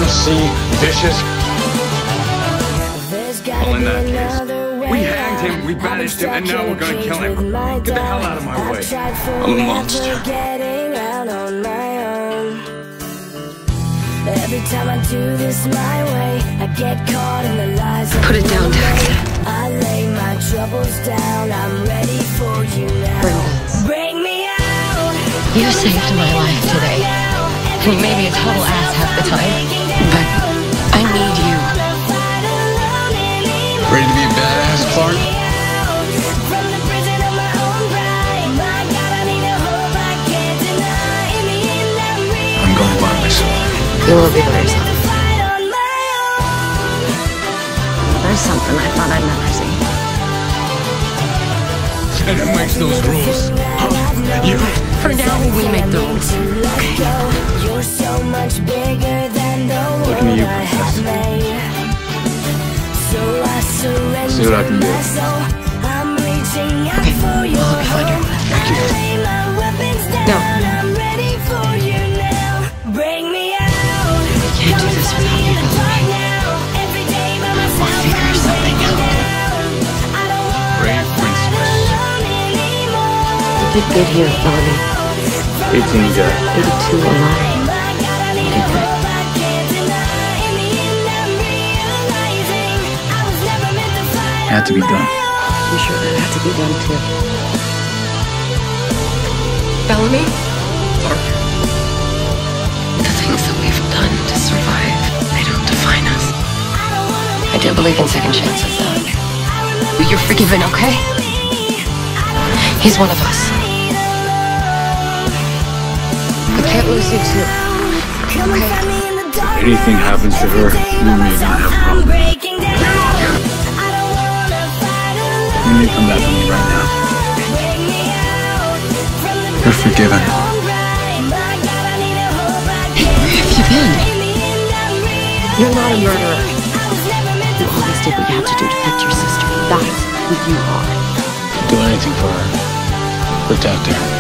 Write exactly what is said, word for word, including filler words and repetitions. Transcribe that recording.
see, vicious. Well, in that case, we hanged him, we banished him, and now we're gonna kill him. Get the hell out of my way. I'm a monster. Every time I do this my way, I get caught in the lies. Put it down, Dax. I lay my troubles down. I'm ready for you now. Brenda. Bring me out. You saved my life today. And you made me a total ass half the time. But I need you. Ready to be a badass, Clark? I'm going by myself. You will be by yourself. There's something I thought I'd never see. And who makes those rules? Huh? You? For now, we make the rules. Okay. You're so much bigger than the Looking at you, world I princess. have made. So I surrender. See what I can do. my soul. I'm reaching out Okay, for you. I'll help you find her. Thank you. I lay my weapons down. No. I'm ready for you now. Bring me out. We can't do this without you, Bellamy. We'll figure something out. Brave princess. You did good here, Bellamy. eighteen dead. eighty-two alive. You did good. Had to be done. I'm sure that had to be done too. Bellamy? The things that we've done to survive, they don't define us. I do believe in second chances, though. But you're forgiven, okay? He's one of us. I can't lose you too. If anything happens to her, you and me are gonna have a problem. You need to come back to me right now. You're forgiven. Where have you been? You're not a murderer. You always did what you had to do to protect your sister. That's who you are. Do anything for her. Protect her.